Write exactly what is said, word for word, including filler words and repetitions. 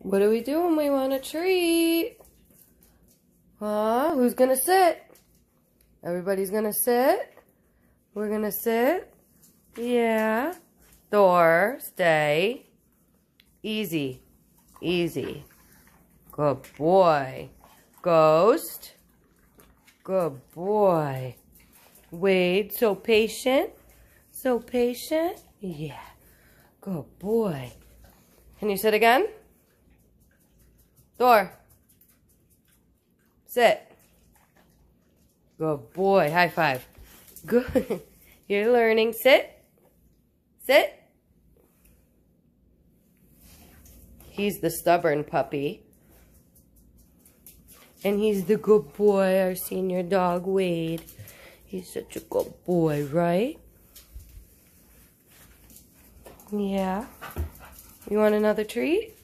What do we do when we want a treat? Huh? Who's gonna sit? Everybody's gonna sit? We're gonna sit? Yeah. Thor, stay. Easy. Easy. Good boy. Ghost. Good boy. Wade, so patient. So patient. Yeah. Good boy. Can you sit again? Thor. Sit. Good boy. High five. Good. You're learning. Sit. Sit. He's the stubborn puppy. And he's the good boy, our senior dog, Wade. He's such a good boy, right? Yeah. You want another treat?